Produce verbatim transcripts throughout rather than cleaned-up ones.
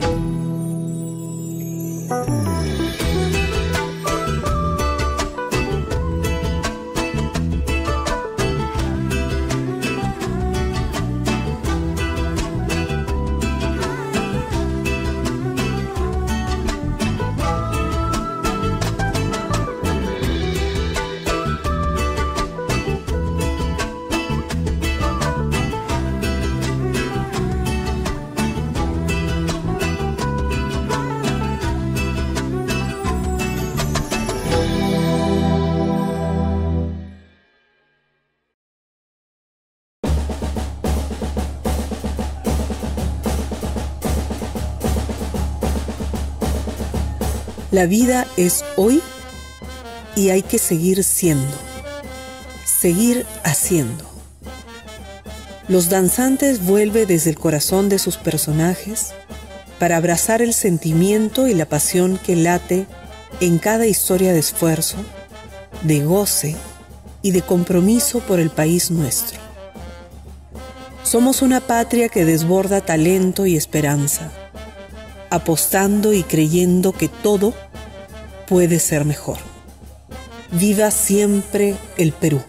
La vida es hoy y hay que seguir siendo, seguir haciendo. Los danzantes vuelven desde el corazón de sus personajes para abrazar el sentimiento y la pasión que late en cada historia de esfuerzo, de goce y de compromiso por el país nuestro. Somos una patria que desborda talento y esperanza, apostando y creyendo que todo puede ser mejor. ¡Viva siempre el Perú!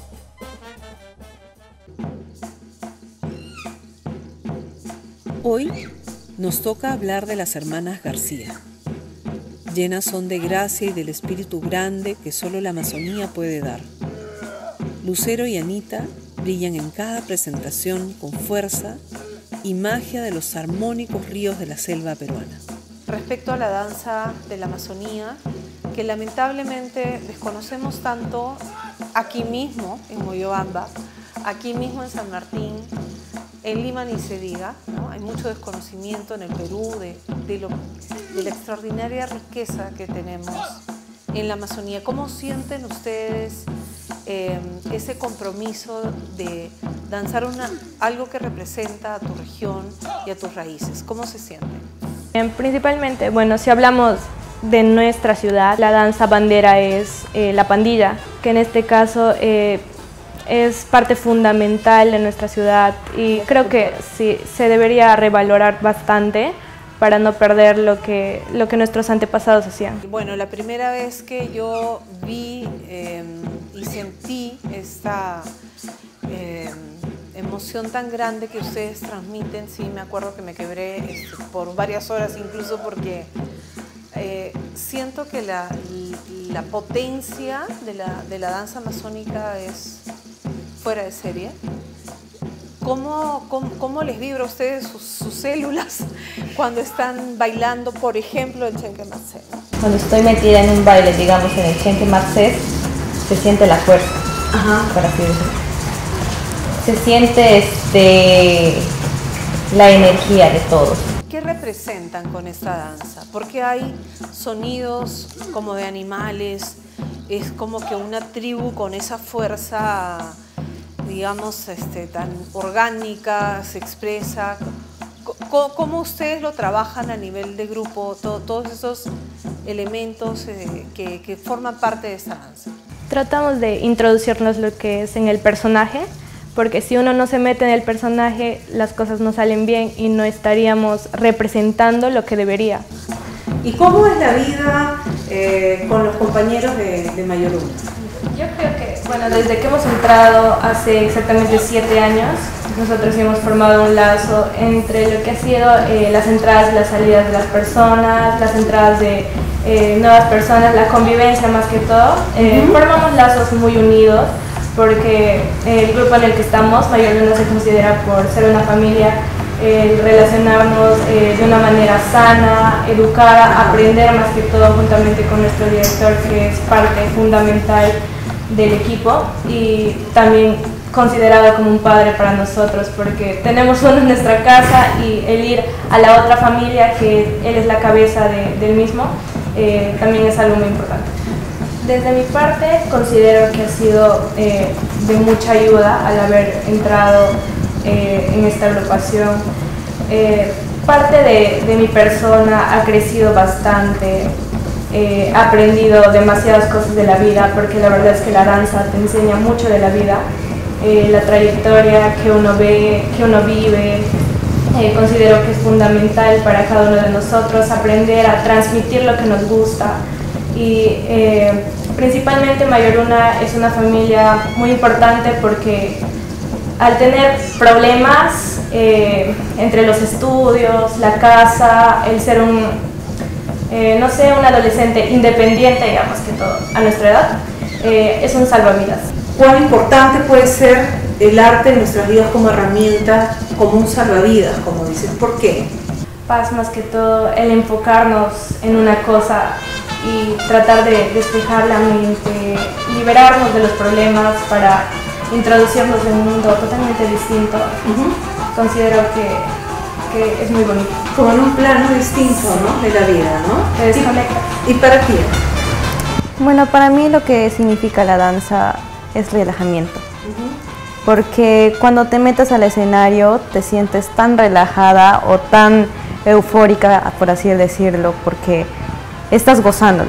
Hoy nos toca hablar de las hermanas García. Llenas son de gracia y del espíritu grande que solo la Amazonía puede dar. Lucero y Anita brillan en cada presentación con fuerza y magia de los armónicos ríos de la selva peruana. Respecto a la danza de la Amazonía, que lamentablemente desconocemos tanto aquí mismo en Moyobamba, aquí mismo en San Martín, en Lima ni se diga, ¿no? Hay mucho desconocimiento en el Perú de, de, lo, de la extraordinaria riqueza que tenemos en la Amazonía. ¿Cómo sienten ustedes eh, ese compromiso de danzar una, algo que representa a tu región y a tus raíces? ¿Cómo se sienten? Principalmente, bueno, si hablamos de nuestra ciudad, la danza bandera es eh, la pandilla, que en este caso eh, es parte fundamental de nuestra ciudad y creo que sí, se debería revalorar bastante para no perder lo que, lo que nuestros antepasados hacían. Bueno, la primera vez que yo vi eh, y sentí esta eh, emoción tan grande que ustedes transmiten, sí me acuerdo que me quebré este, por varias horas incluso porque eh, siento que la, la potencia de la, de la danza amazónica es fuera de serie. ¿Cómo, cómo, cómo les vibra a ustedes sus, sus células cuando están bailando, por ejemplo, el Chenque Marcé? Cuando estoy metida en un baile, digamos, en el Chenque Marcé, se siente la fuerza. Ajá. Para así decirlo. Se siente este, la energía de todos. ¿Qué representan con esta danza? Porque hay sonidos como de animales, es como que una tribu con esa fuerza, digamos, este, tan orgánica, se expresa. ¿Cómo, cómo ustedes lo trabajan a nivel de grupo, todo, todos esos elementos eh, que, que forman parte de esta danza? Tratamos de introducirnos lo que es en el personaje, porque si uno no se mete en el personaje, las cosas no salen bien y no estaríamos representando lo que debería. ¿Y cómo es la vida eh, con los compañeros de, de Mayoruma? Yo creo que, bueno, desde que hemos entrado hace exactamente siete años, nosotros hemos formado un lazo entre lo que ha sido eh, las entradas y las salidas de las personas, las entradas de eh, nuevas personas, la convivencia más que todo. Eh, uh-huh. Formamos lazos muy unidos porque eh, el grupo en el que estamos, Mayoruma se considera por ser una familia, eh, relacionarnos eh, de una manera sana, educada, aprender más que todo juntamente con nuestro director, que es parte fundamental del equipo y también considerado como un padre para nosotros porque tenemos uno en nuestra casa y el ir a la otra familia, que él es la cabeza de, del mismo, eh, también es algo muy importante. Desde mi parte considero que ha sido eh, de mucha ayuda al haber entrado eh, en esta agrupación. Eh, parte de, de mi persona ha crecido bastante. He eh, aprendido demasiadas cosas de la vida porque la verdad es que la danza te enseña mucho de la vida, eh, la trayectoria que uno ve, que uno vive, Eh, considero que es fundamental para cada uno de nosotros aprender a transmitir lo que nos gusta y eh, principalmente Mayoruna es una familia muy importante porque al tener problemas eh, entre los estudios, la casa, el ser un, eh, no sé, un adolescente independiente, digamos que todo, a nuestra edad, eh, es un salvavidas. ¿Cuán importante puede ser el arte en nuestras vidas como herramienta, como un salvavidas, como dices? ¿Por qué? Paz más que todo, el enfocarnos en una cosa y tratar de despejar la mente, liberarnos de los problemas para introducirnos en un mundo totalmente distinto. Uh-huh. Considero que, que es muy bonito. Como en un plano distinto, ¿no?, de la vida, ¿no? Te desconecta. ¿Y para ti? Bueno, para mí lo que significa la danza es relajamiento. Uh-huh. Porque cuando te metes al escenario te sientes tan relajada o tan eufórica, por así decirlo, porque estás gozándola.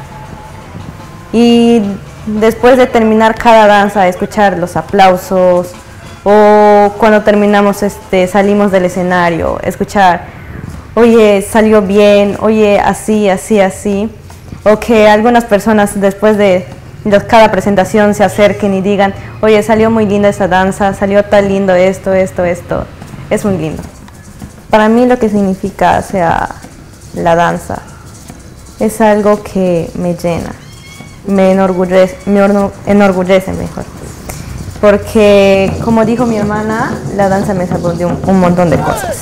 Y después de terminar cada danza, escuchar los aplausos, o cuando terminamos, este, salimos del escenario, escuchar, oye, salió bien, oye, así, así, así, o que algunas personas después de cada presentación se acerquen y digan, oye, salió muy linda esta danza, salió tan lindo esto, esto, esto, es muy lindo. Para mí lo que significa, o sea, la danza es algo que me llena, me enorgullece, me enorgullece mejor. Porque, como dijo mi hermana, la danza me sacó de un, un montón de cosas.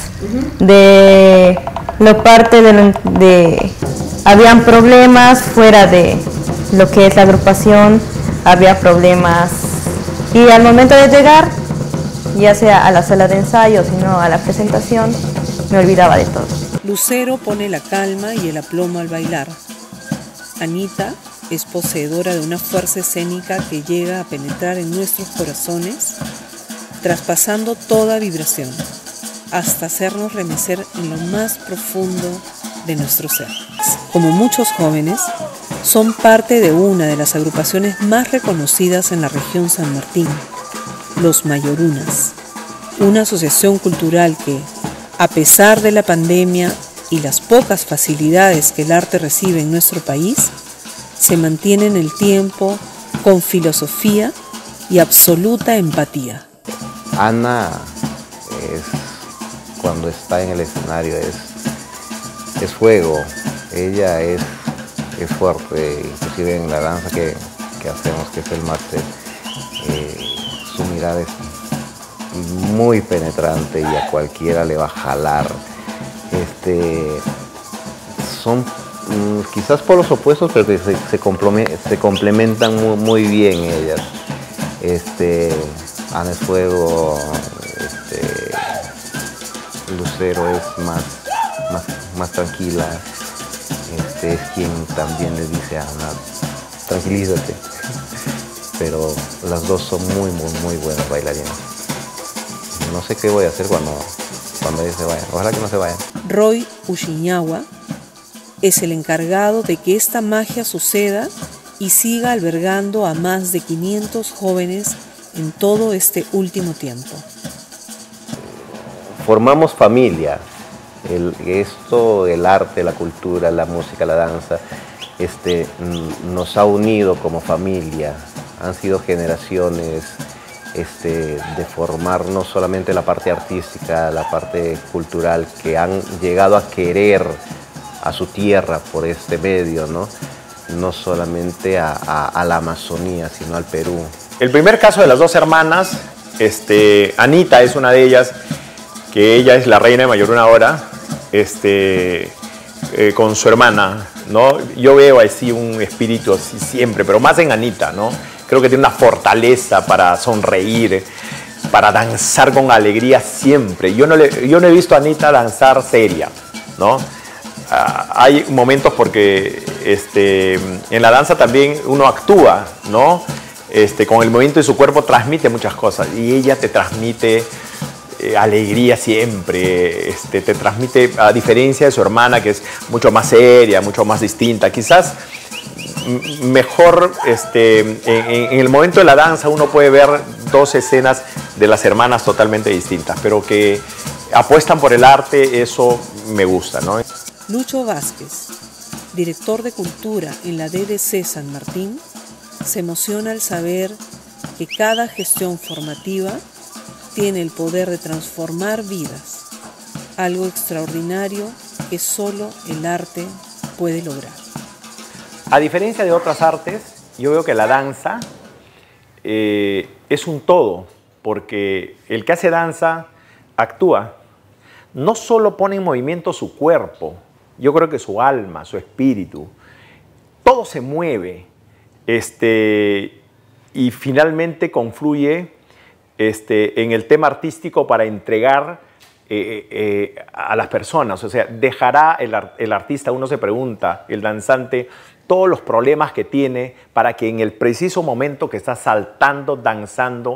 De lo parte de, de... Habían problemas fuera de lo que es la agrupación, había problemas. Y al momento de llegar, ya sea a la sala de ensayo, sino a la presentación, me olvidaba de todo. Lucero pone la calma y el aplomo al bailar. Anita es poseedora de una fuerza escénica que llega a penetrar en nuestros corazones, traspasando toda vibración, hasta hacernos remecer en lo más profundo de nuestro ser. Como muchos jóvenes, son parte de una de las agrupaciones más reconocidas en la región San Martín, los Mayorunas, una asociación cultural que, a pesar de la pandemia y las pocas facilidades que el arte recibe en nuestro país, se mantiene en el tiempo con filosofía y absoluta empatía. Ana es, cuando está en el escenario es, es fuego, ella es, es fuerte, inclusive en la danza que, que hacemos, que es el máster, eh, su mirada es muy penetrante y a cualquiera le va a jalar. Este, son quizás por los opuestos, pero que se, se, se complementan muy, muy bien ellas. Este, Ana es fuego, este, Lucero es más, más, más tranquila, este, es quien también le dice a Ana, tranquilízate. Pero las dos son muy, muy, muy buenas bailarinas. No sé qué voy a hacer cuando, cuando ellos se vayan. Ojalá que no se vayan. Roy Ushiñagua es el encargado de que esta magia suceda y siga albergando a más de quinientos jóvenes en todo este último tiempo. Formamos familia. El, esto, el arte, la cultura, la música, la danza, este, nos ha unido como familia. Han sido generaciones este, de formar no solamente la parte artística, la parte cultural, que han llegado a querer a su tierra por este medio, ¿no? No solamente a, a, a la Amazonía, sino al Perú. El primer caso de las dos hermanas, este, Anita es una de ellas, que ella es la reina de Mayoruna ahora, este, eh, con su hermana, ¿no? Yo veo así un espíritu así siempre, pero más en Anita, ¿no? Creo que tiene una fortaleza para sonreír, para danzar con alegría siempre. Yo no, le, yo no he visto a Anita danzar seria, ¿no? Uh, hay momentos porque este, en la danza también uno actúa, ¿no? Este, con el movimiento de su cuerpo transmite muchas cosas y ella te transmite eh, alegría siempre, este, te transmite, a diferencia de su hermana que es mucho más seria, mucho más distinta. Quizás mejor este, en, en el momento de la danza uno puede ver dos escenas de las hermanas totalmente distintas, pero que apuestan por el arte, eso me gusta, ¿no? Lucho Vázquez, director de Cultura en la D D C San Martín, se emociona al saber que cada gestión formativa tiene el poder de transformar vidas, algo extraordinario que solo el arte puede lograr. A diferencia de otras artes, yo veo que la danza eh, es un todo, porque el que hace danza actúa, no solo pone en movimiento su cuerpo, yo creo que su alma, su espíritu, todo se mueve este, y finalmente confluye este, en el tema artístico para entregar eh, eh, a las personas. O sea, dejará el, el artista, uno se pregunta, el danzante, todos los problemas que tiene para que en el preciso momento que está saltando, danzando,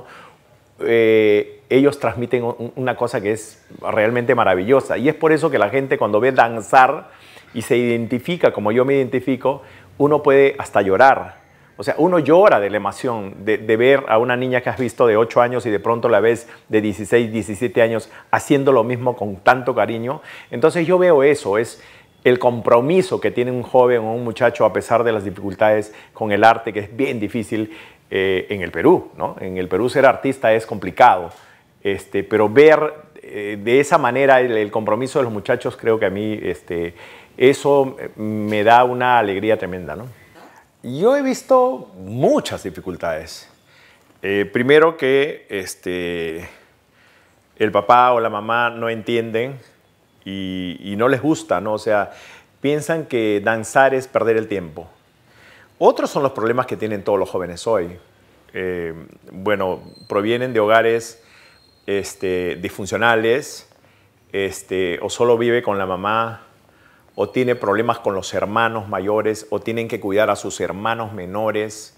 eh, ellos transmiten una cosa que es realmente maravillosa. Y es por eso que la gente cuando ve danzar y se identifica como yo me identifico, uno puede hasta llorar. O sea, uno llora de la emoción de, de ver a una niña que has visto de ocho años y de pronto la ves de dieciséis, diecisiete años haciendo lo mismo con tanto cariño. Entonces yo veo eso, es el compromiso que tiene un joven o un muchacho a pesar de las dificultades con el arte, que es bien difícil eh, en el Perú, ¿no? En el Perú ser artista es complicado, este, pero ver eh, de esa manera el, el compromiso de los muchachos, creo que a mí este, eso me da una alegría tremenda, ¿no? Yo he visto muchas dificultades. Eh, primero que este, el papá o la mamá no entienden y, y no les gusta, ¿no? O sea, piensan que danzar es perder el tiempo. Otros son los problemas que tienen todos los jóvenes hoy. Eh, bueno, provienen de hogares este, disfuncionales, este, o solo vive con la mamá, o tiene problemas con los hermanos mayores, o tienen que cuidar a sus hermanos menores,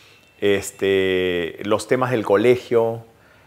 este, los temas del colegio,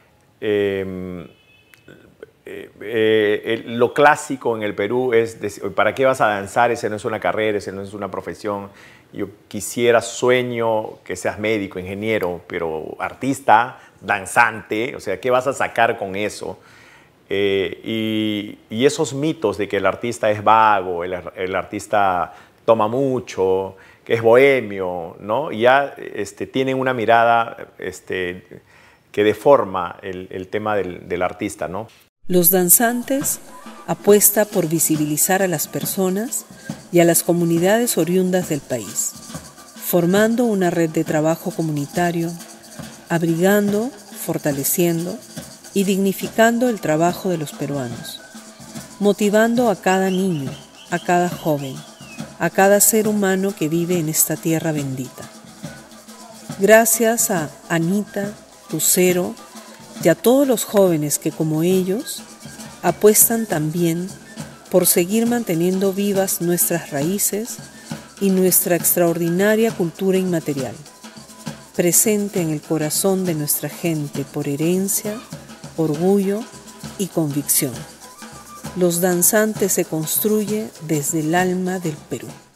eh, eh, eh, lo clásico en el Perú es, decir, ¿para qué vas a danzar? Ese no es una carrera, ese no es una profesión. Yo quisiera, sueño que seas médico, ingeniero, pero artista, danzante, o sea, ¿qué vas a sacar con eso? Eh, y, y esos mitos de que el artista es vago, el, el artista toma mucho, que es bohemio, ¿no? Y ya este, tienen una mirada este, que deforma el, el tema del, del artista, ¿no? Los danzantes apuestan por visibilizar a las personas y a las comunidades oriundas del país, formando una red de trabajo comunitario, abrigando, fortaleciendo y dignificando el trabajo de los peruanos, motivando a cada niño, a cada joven, a cada ser humano que vive en esta tierra bendita. Gracias a Anita, Lucero y a todos los jóvenes que, como ellos, apuestan también por seguir manteniendo vivas nuestras raíces y nuestra extraordinaria cultura inmaterial, presente en el corazón de nuestra gente por herencia, orgullo y convicción. Los danzantes se construye desde el alma del Perú.